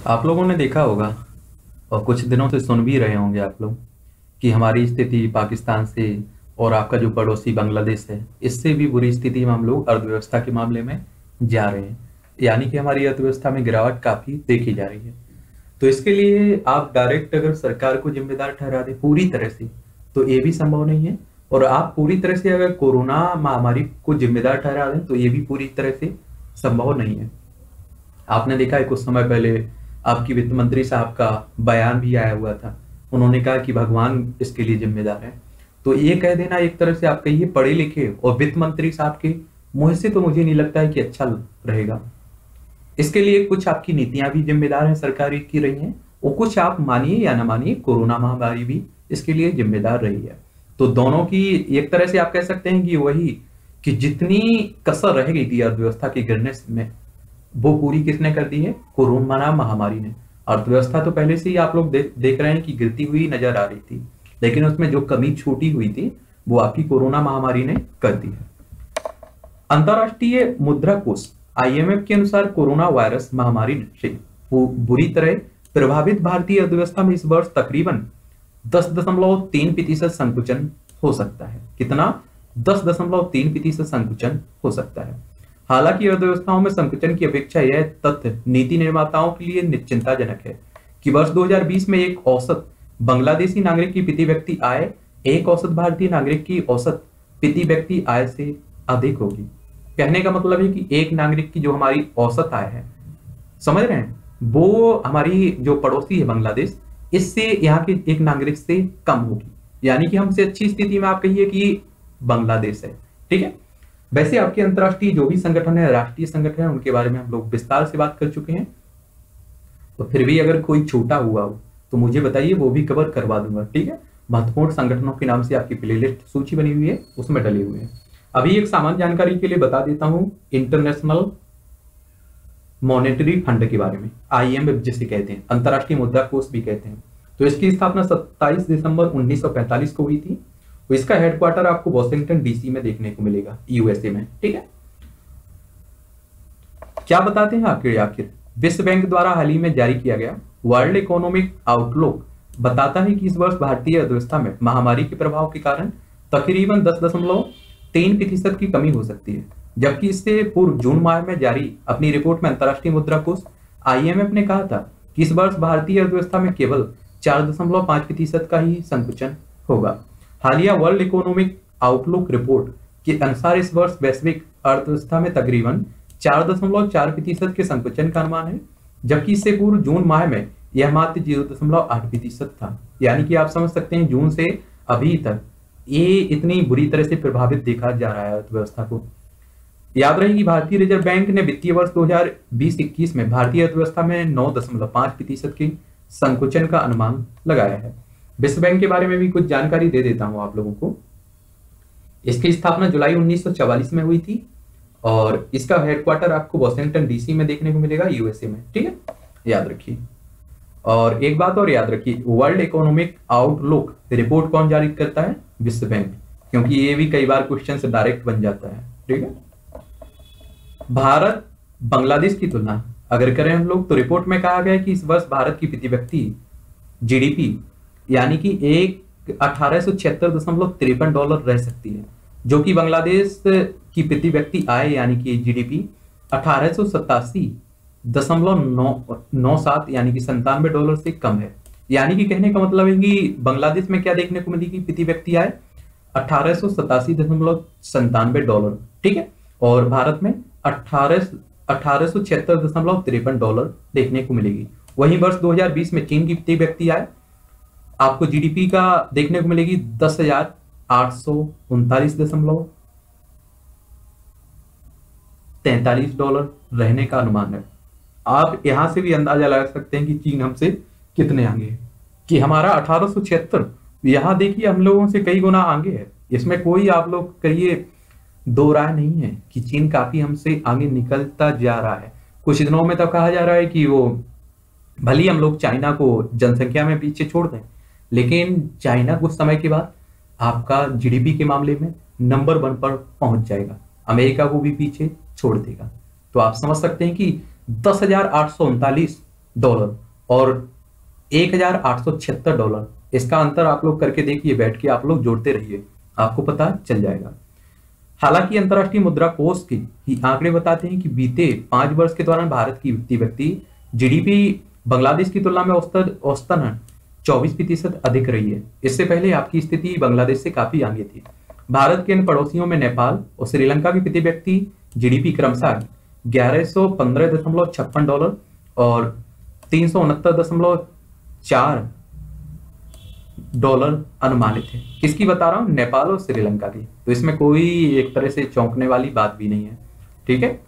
आप लोगों ने देखा होगा और कुछ दिनों से सुन भी रहे होंगे आप लोग कि हमारी स्थिति पाकिस्तान से और आपका जो पड़ोसी बांग्लादेश है इससे भी बुरी स्थिति में हम लोग अर्थव्यवस्था के मामले में जा रहे हैं। यानी कि हमारी अर्थव्यवस्था में गिरावट काफी देखी जा रही है। तो इसके लिए आप डायरेक्ट अगर सरकार को जिम्मेदार ठहरा दें पूरी तरह से तो ये भी संभव नहीं है। और आप पूरी तरह से अगर कोरोना महामारी को जिम्मेदार ठहरा दें तो ये भी पूरी तरह से संभव नहीं है। आपने देखा है कुछ समय पहले आपकी वित्त मंत्री साहब का बयान भी आया हुआ था। उन्होंने कहा कि भगवान इसके लिए जिम्मेदार है। तो ये कह देना एक तरह से आप कहिए पढ़े लिखे और वित्त मंत्री साहब के मुंह से तो मुझे नहीं लगता है कि अच्छा रहेगा। इसके लिए कुछ आपकी नीतियां भी जिम्मेदार हैं सरकारी की रही हैं और कुछ आप मानिए या ना मानिए कोरोना महामारी भी इसके लिए जिम्मेदार रही है। तो दोनों की एक तरह से आप कह सकते हैं कि वही कि जितनी कसर रह गई थी अर्थव्यवस्था के गिरने में वो पूरी किसने कर दी है? कोरोना महामारी ने। अर्थव्यवस्था तो पहले से ही आप लोग देख रहे हैं कि गिरती हुई नजर आ रही थी, लेकिन उसमें जो कमी छूटी हुई थी वो आपकी कोरोना महामारी ने कर दी है। अंतरराष्ट्रीय मुद्रा कोष आईएमएफ के अनुसार कोरोना वायरस महामारी से बुरी तरह प्रभावित भारतीय अर्थव्यवस्था में इस वर्ष तकरीबन 10.3% संकुचन हो सकता है। कितना? 10.3% संकुचन हो सकता है। हालांकि अर्थव्यवस्थाओं में संकुचन की अपेक्षा यह तथ्य नीति निर्माताओं के लिए चिंताजनक है कि वर्ष 2020 में एक औसत बांग्लादेशी नागरिक की प्रति व्यक्ति आय एक औसत भारतीय नागरिक की औसत प्रति व्यक्ति आय से अधिक होगी। कहने का मतलब है कि एक नागरिक की जो हमारी औसत आय है, समझ रहे हैं, वो हमारी जो पड़ोसी है बांग्लादेश, इससे यहाँ के एक नागरिक से कम होगी। यानी कि हमसे अच्छी स्थिति में आप कहिए कि बांग्लादेश है। ठीक है। वैसे आपके अंतरराष्ट्रीय जो भी संगठन है, राष्ट्रीय संगठन है, उनके बारे में हम लोग विस्तार से बात कर चुके हैं। तो फिर भी अगर कोई छोटा हुआ हो तो मुझे बताइए, वो भी कवर करवा दूंगा। ठीक है। महत्वपूर्ण संगठनों के नाम से आपकी प्लेलिस्ट सूची बनी हुई है, उसमें डले हुए हैं। अभी एक सामान्य जानकारी के लिए बता देता हूं इंटरनेशनल मॉनेटरी फंड के बारे में, आईएमएफ जिसे कहते हैं, अंतरराष्ट्रीय मुद्रा कोष भी कहते हैं। तो इसकी स्थापना 27 दिसंबर 1945 को हुई थी। तो इसका हेडक्वार्टर आपको वॉशिंगटन डीसी में देखने को मिलेगा, यूएसए में। ठीक है। क्या बताते हैं आखिर विश्व बैंक द्वारा हाल ही में जारी किया गया वर्ल्ड इकोनॉमिक आउटलुक बताता है कि इस वर्ष भारतीय अर्थव्यवस्था में महामारी के प्रभाव के कारण तकरीबन 10.3% की कमी हो सकती है। जबकि इससे पूर्व जून माह में जारी अपनी रिपोर्ट में अंतरराष्ट्रीय मुद्रा कोष आईएमएफ ने कहा था कि इस वर्ष भारतीय अर्थव्यवस्था में केवल 4.5% का ही संकुचन होगा। हालिया वर्ल्ड इकोनॉमिक आउटलुक रिपोर्ट के अनुसार इस वर्ष वैश्विक अर्थव्यवस्था में तकरीबन 4.4% के संकुचन का अनुमान है, जबकि इससे पूर्व जून माह में यह मात्र 0.8% था। यानी कि आप समझ सकते हैं जून से अभी तक ये इतनी बुरी तरह से प्रभावित देखा जा रहा है अर्थव्यवस्था को। याद रहे कि भारतीय रिजर्व बैंक ने वित्तीय वर्ष 2020-21 में भारतीय अर्थव्यवस्था में 9.5% के संकुचन का अनुमान लगाया है। विश्व बैंक के बारे में भी कुछ जानकारी दे देता हूं आप लोगों को। इसकी स्थापना जुलाई 1944 में हुई थी और इसका हेडक्वार्टर आपको वॉशिंगटन डीसी में देखने को मिलेगा, यूएसए में। ठीक है, याद रखिए। और एक बात और याद रखिए, वर्ल्ड इकोनॉमिक आउटलुक रिपोर्ट कौन जारी करता है? विश्व बैंक, क्योंकि ये भी कई बार क्वेश्चन से डायरेक्ट बन जाता है। ठीक है। भारत बांग्लादेश की तुलना अगर करें हम लोग तो रिपोर्ट में कहा गया कि इस वर्ष भारत की प्रति व्यक्ति जीडीपी यानी कि एक $1876.53 रह सकती है, जो कि बांग्लादेश की प्रति व्यक्ति आय यानी कि जीडीपी 1887.97 यानी कि $97 से कम है। यानी कि कहने का मतलब है कि बांग्लादेश में क्या देखने को मिलेगी प्रति व्यक्ति आय? $1887.97। ठीक है। और भारत में 1876.53 देखने को मिलेगी। वहीं वर्ष 2020 में चीन की प्रति व्यक्ति आय आपको जीडीपी का देखने को मिलेगी $10,839.43 रहने का अनुमान है। आप यहां से भी अंदाजा लगा सकते हैं कि चीन हमसे कितने आगे है, कि हमारा 1876 यहां देखिए हम लोगों से कई गुना आगे है। इसमें कोई आप लोग कहिए दो राय नहीं है कि चीन काफी हमसे आगे निकलता जा रहा है। कुछ दिनों में तो कहा जा रहा है कि वो भले हम लोग चाइना को जनसंख्या में पीछे छोड़ दें, लेकिन चाइना कुछ समय के बाद आपका जीडीपी के मामले में नंबर 1 पर पहुंच जाएगा, अमेरिका को भी पीछे छोड़ देगा। तो आप समझ सकते हैं कि 10,839 डॉलर और $1,876। इसका अंतर आप लोग करके देखिए, बैठ के आप लोग जोड़ते रहिए, आपको पता चल जाएगा। हालांकि अंतर्राष्ट्रीय मुद्रा कोष के ही आंकड़े बताते हैं कि बीते 5 वर्ष के दौरान भारत की प्रति व्यक्ति जीडीपी बांग्लादेश की तुलना में औसतन 24% अधिक रही है। इससे पहले आपकी स्थिति बांग्लादेश से काफी आगे थी। भारत के इन पड़ोसियों में नेपाल और श्रीलंका की प्रति व्यक्ति जीडीपी क्रमशः $1115.56 और $369.4 अनुमानित है। किसकी बता रहा हूं? नेपाल और श्रीलंका की। तो इसमें कोई एक तरह से चौंकने वाली बात भी नहीं है, ठीक है।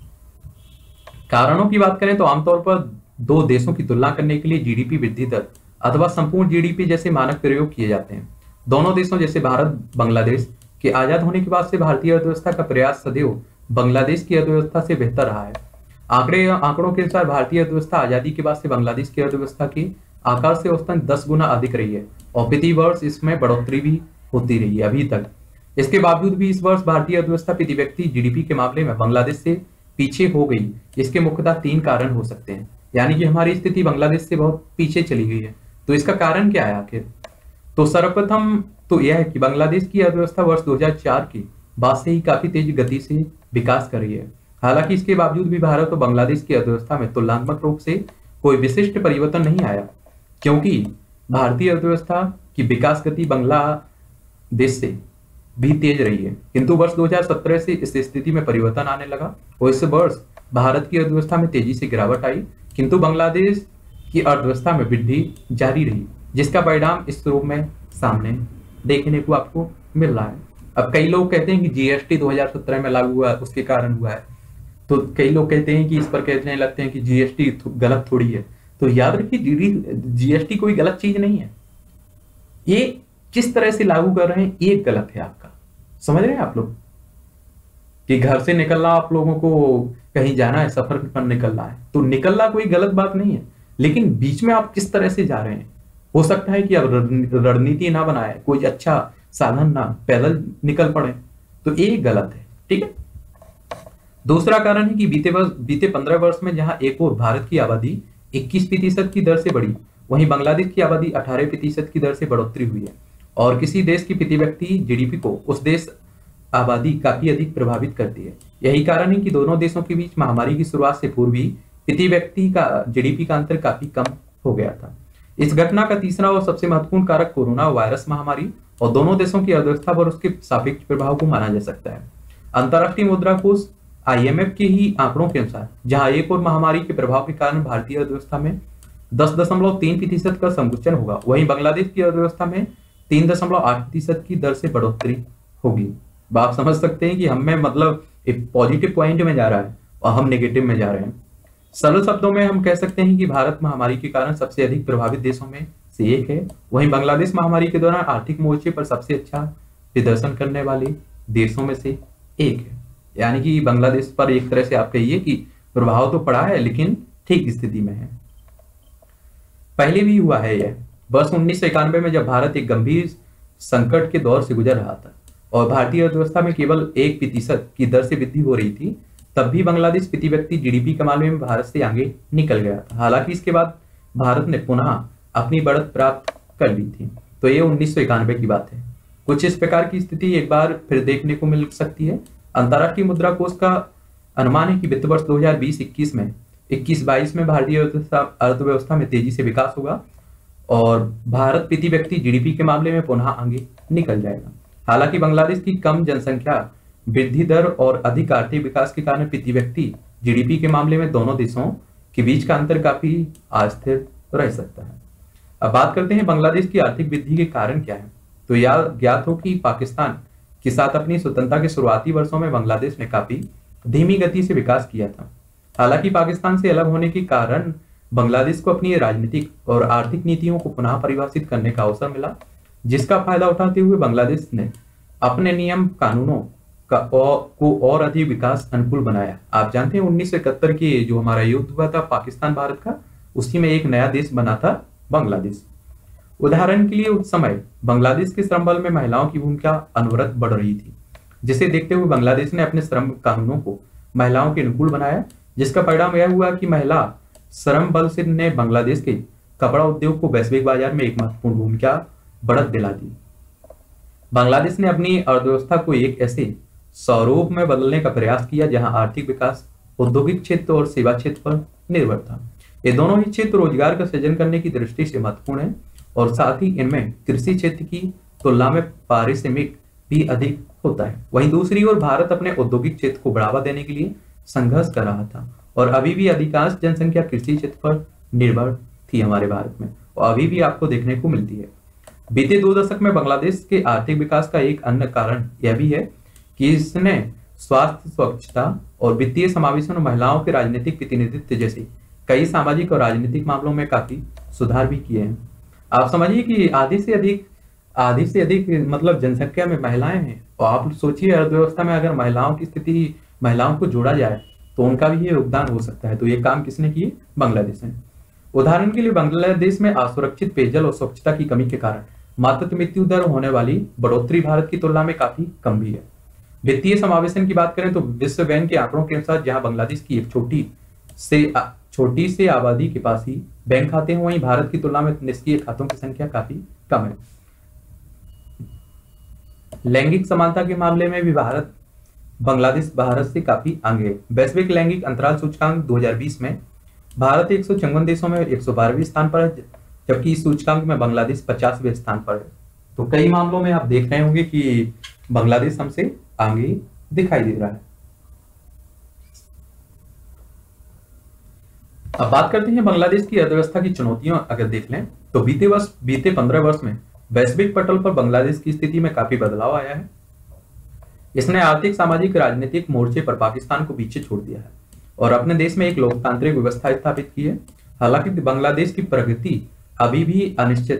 कारणों की बात करें तो आमतौर पर दो देशों की तुलना करने के लिए जीडीपी वृद्धि दर अथवा संपूर्ण जीडीपी जैसे मानक प्रयोग किए जाते हैं। दोनों देशों जैसे भारत बांग्लादेश के आजाद होने के बाद से भारतीय अर्थव्यवस्था का प्रयास सदैव बांग्लादेश की अर्थव्यवस्था से बेहतर रहा है। आंकड़ों के अनुसार भारतीय अर्थव्यवस्था आजादी के बाद से बांग्लादेश की अर्थव्यवस्था के आकार से औसतन 10 गुना अधिक रही है और प्रति वर्ष इसमें बढ़ोतरी भी होती रही है अभी तक। इसके बावजूद भी इस वर्ष भारतीय अर्थव्यवस्था प्रति व्यक्ति जीडीपी के मामले में बांग्लादेश से पीछे हो गई। इसके मुख्यतः 3 कारण हो सकते हैं, यानी कि हमारी स्थिति बांग्लादेश से बहुत पीछे चली गई है। तो इसका कारण क्या है आखिर? तो सर्वप्रथम तो यह है कि बांग्लादेश की अर्थव्यवस्था वर्ष 2004 के बाद से ही काफी तेज गति से विकास कर रही है। हालांकि इसके बावजूद भी भारत और बांग्लादेश की अर्थव्यवस्था में तुलनात्मक रूप से कोई विशिष्ट परिवर्तन नहीं आया, क्योंकि भारतीय अर्थव्यवस्था की विकास गति बांग्लादेश से भी तेज रही है। किंतु वर्ष 2017 से इस स्थिति में परिवर्तन आने लगा और इस वर्ष भारत की अर्थव्यवस्था में तेजी से गिरावट आई, किंतु बांग्लादेश की अर्थव्यवस्था में वृद्धि जारी रही, जिसका परिणाम इस रूप में सामने देखने को आपको मिल रहा है। अब कई लोग कहते हैं कि जीएसटी 2017 में लागू हुआ, उसके कारण हुआ है। तो कई लोग कहते हैं कि इस पर कहने लगते हैं कि जीएसटी गलत थोड़ी है। तो याद रखिए, जीएसटी कोई गलत चीज नहीं है। ये किस तरह से लागू कर रहे हैं ये गलत है आपका। समझ रहे हैं आप लोग कि घर से निकलना, आप लोगों को कहीं जाना है, सफर पर निकलना है, तो निकलना कोई गलत बात नहीं है, लेकिन बीच में आप किस तरह से जा रहे हैं। हो सकता है कि आप रणनीति ना बनाए, कोई अच्छा साधन ना, पैदल निकल पड़े, तो ये गलत है, ठीक है। दूसरा कारण है कि बीते 15 वर्ष में जहां एक और भारत की आबादी 21% की दर से बढ़ी, वहीं बांग्लादेश की आबादी 18% की दर से बढ़ोतरी हुई है। और किसी देश की प्रति व्यक्ति जीडीपी को उस देश आबादी काफी अधिक प्रभावित करती है। यही कारण है कि दोनों देशों के बीच महामारी की शुरुआत से पूर्व ही प्रति व्यक्ति का जीडीपी का अंतर काफी कम हो गया था। इस घटना का तीसरा और सबसे महत्वपूर्ण कारक कोरोना वायरस महामारी और दोनों देशों की अर्थव्यवस्था पर उसके सापेक्ष प्रभाव को माना जा सकता है। अंतर्राष्ट्रीय मुद्रा कोष आईएमएफ के ही आंकड़ों के अनुसार जहां एक और महामारी के प्रभाव के कारण भारतीय अर्थव्यवस्था में 10.3% का संकुचन होगा, वहीं बांग्लादेश की अर्थव्यवस्था में 3.8% की दर से बढ़ोतरी होगी। आप समझ सकते हैं कि हमें मतलब एक पॉजिटिव पॉइंट में जा रहा है और हम नेगेटिव में जा रहे हैं। सरल शब्दों में हम कह सकते हैं कि भारत महामारी के कारण सबसे अधिक प्रभावित देशों में से एक है, वहीं बांग्लादेश महामारी के दौरान आर्थिक मोर्चे पर सबसे अच्छा प्रदर्शन करने वाले देशों में से एक है। यानी कि बांग्लादेश पर एक तरह से आप कहिए कि प्रभाव तो पड़ा है, लेकिन ठीक स्थिति में है। पहले भी हुआ है यह वर्ष 1991 में, जब भारत एक गंभीर संकट के दौर से गुजर रहा था और भारतीय अर्थव्यवस्था में केवल 1% की दर से वृद्धि हो रही थी, तब भी बांग्लादेश प्रति व्यक्ति जीडीपी के मामले में भारत से आगे निकल गया था। हालांकि इसके बाद भारत ने पुनः अपनी बढ़त प्राप्त कर ली थी। तो ये 1991 की बात है। कुछ इस प्रकार की स्थिति एक बार फिर देखने को मिल सकती है। अंतर्राष्ट्रीय मुद्रा कोष का अनुमान है कि वित्त वर्ष 2020-21 में 21-22 में भारतीय अर्थव्यवस्था में तेजी से विकास होगा और भारत प्रति व्यक्ति जीडीपी के मामले में पुनः आगे निकल जाएगा। हालांकि बांग्लादेश की कम जनसंख्या, वृद्धि दर और अधिक आर्थिक विकास के कारण प्रति व्यक्ति जीडीपी के मामले में दोनों देशों के बीच का अंतर काफी अस्थिर रह सकता है। अब बात करते हैं बांग्लादेश की आर्थिक वृद्धि के कारण क्या है। तो यह ज्ञात हो कि पाकिस्तान के साथ अपनी स्वतंत्रता के शुरुआती वर्षों में बांग्लादेश ने काफी धीमी गति से विकास किया था। हालांकि पाकिस्तान से अलग होने के कारण बांग्लादेश को अपनी राजनीतिक और आर्थिक नीतियों को पुनः परिभाषित करने का अवसर मिला, जिसका फायदा उठाते हुए बांग्लादेश ने अपने नियम कानूनों को और अधिक विकास अनुकूल बनाया। आप जानते हैं 1971 के जो हमारा युद्ध हुआ था पाकिस्तान भारत का, उसी में एक नया देश बना था बांग्लादेश। उदाहरण के लिए उस समय बांग्लादेश के श्रम बल में महिलाओं की भूमिका अनवरत बढ़ रही थी, जिसे देखते हुए बांग्लादेश ने अपने श्रम कानूनों को महिलाओं के अनुकूल बनाया, जिसका परिणाम यह हुआ कि महिला श्रम बल से ने बांग्लादेश के कपड़ा उद्योग को वैश्विक बाजार में एक महत्वपूर्ण भूमिका बढ़त दिला दी। बांग्लादेश ने अपनी अर्थव्यवस्था को एक ऐसे स्वरूप में बदलने का प्रयास किया जहां आर्थिक विकास औद्योगिक क्षेत्र और सेवा क्षेत्र पर निर्भर था। ये दोनों ही क्षेत्र रोजगार का सृजन करने की दृष्टि से महत्वपूर्ण है और साथ ही इनमें कृषि क्षेत्र की तुलना में पारिश्रमिक भी अधिक होता है। वहीं दूसरी ओर भारत अपने औद्योगिक क्षेत्र को बढ़ावा देने के लिए संघर्ष कर रहा था और अभी भी अधिकांश जनसंख्या कृषि क्षेत्र पर निर्भर थी हमारे भारत में, और अभी भी आपको देखने को मिलती है। बीते 2 दशक में बांग्लादेश के आर्थिक विकास का एक अन्य कारण यह भी है कि इसने स्वास्थ्य, स्वच्छता और वित्तीय समावेशन और महिलाओं के राजनीतिक प्रतिनिधित्व जैसे कई सामाजिक और राजनीतिक मामलों में काफी सुधार भी किए हैं। आप समझिए कि आधी से अधिक मतलब जनसंख्या में महिलाएं हैं, और आप सोचिए अर्थव्यवस्था में अगर महिलाओं की स्थिति, महिलाओं को जोड़ा जाए तो उनका भी ये योगदान हो सकता है। तो ये काम किसने किए? बांग्लादेश ने। उदाहरण के लिए बांग्लादेश में असुरक्षित पेयजल और स्वच्छता की कमी के कारण मातृ मृत्यु दर होने वाली बढ़ोतरी भारत की तुलना में काफी कम भी है। वित्तीय समावेशन की बात करें तो विश्व बैंक के आंकड़ों के अनुसार जहां बांग्लादेश की एक छोटी से आबादी के पास ही बैंक खाते हैं, वहीं भारत की तुलना में निष्क्रिय खातों की संख्या काफी कम है। लैंगिक समानता के मामले में भी बांग्लादेश भारत से काफी आगे है। वैश्विक लैंगिक अंतराल सूचकांक 2020 में भारत 154 देशों में 112वें स्थान पर है, जबकि इस सूचकांक में बांग्लादेश 50वें स्थान पर है। तो कई मामलों में आप देख रहे होंगे कि बांग्लादेश हमसे आगे दिखाई दे रहा है। अब बात करते हैं बांग्लादेश की अर्थव्यवस्था की चुनौतियों। अगर देख लें तो बीते 15 वर्ष में वैश्विक पटल पर बांग्लादेश की स्थिति में काफी बदलाव आया है। इसने आर्थिक, सामाजिक, राजनीतिक मोर्चे पर पाकिस्तान को पीछे छोड़ दिया है और अपने देश में एक लोकतांत्रिक व्यवस्था स्थापित की है। हालांकि बांग्लादेश की प्रगति अभी भी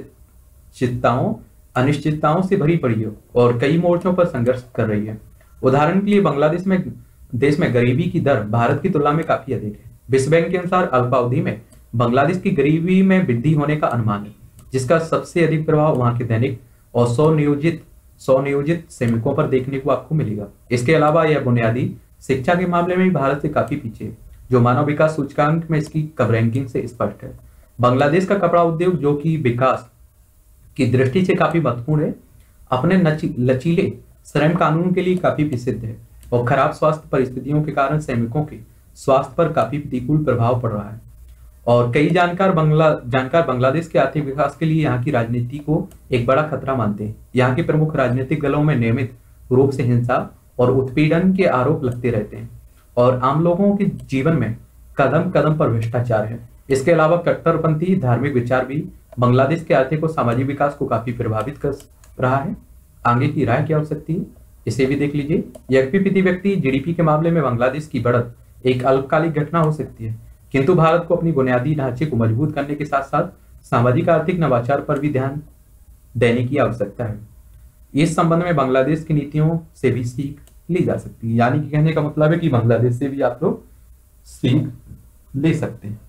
अनिश्चितताओं से भरी पड़ी है और कई मोर्चों पर संघर्ष कर रही है। उदाहरण के लिए बांग्लादेश में गरीबी की दर भारत की तुलना में काफी अधिक है। विश्व बैंक के अनुसार अल्पावधि में बांग्लादेश की गरीबी में वृद्धि होने का अनुमान है, जिसका सबसे अधिक प्रभाव वहां के दैनिक और स्वनियोजित श्रमिकों पर देखने को आपको मिलेगा। इसके अलावा यह बुनियादी शिक्षा के मामले में भी भारत से काफी पीछे है, जो मानव विकास सूचकांक में इसकी कम रैंकिंग से स्पष्ट है। बांग्लादेश का कपड़ा उद्योग, जो कि विकास की दृष्टि से काफी महत्वपूर्ण है, अपने लचीले श्रम कानून के लिए काफी प्रसिद्ध है और खराब स्वास्थ्य परिस्थितियों के कारण श्रमिकों के स्वास्थ्य पर काफी प्रतिकूल प्रभाव पड़ रहा है। और कई जानकार बांग्लादेश के आर्थिक विकास के लिए यहाँ की राजनीति को एक बड़ा खतरा मानते हैं। यहाँ के प्रमुख राजनीतिक दलों में नियमित रूप से हिंसा और उत्पीड़न के आरोप लगते रहते हैं और आम लोगों के जीवन में कदम कदम पर भ्रष्टाचार है। इसके अलावा कट्टरपंथी धार्मिक विचार भी बांग्लादेश के आर्थिक और सामाजिक विकास को काफी प्रभावित कर रहा है। आगे की राय क्या हो सकती है, इसे भी देख लीजिए। व्यक्ति प्रति व्यक्ति जीडीपी के मामले में बांग्लादेश की बढ़त एक अल्पकालिक घटना हो सकती है, किंतु भारत को अपनी बुनियादी ढांचे को मजबूत करने के साथ साथ सामाजिक आर्थिक नवाचार पर भी ध्यान देने की आवश्यकता है। इस संबंध में बांग्लादेश की नीतियों से भी सीख ली जा सकती है। यानी कि कहने का मतलब है कि बांग्लादेश से भी आप लोग सीख ले सकते हैं।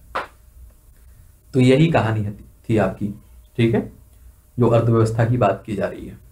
तो यही कहानी थी आपकी, ठीक है, जो अर्थव्यवस्था की बात की जा रही है।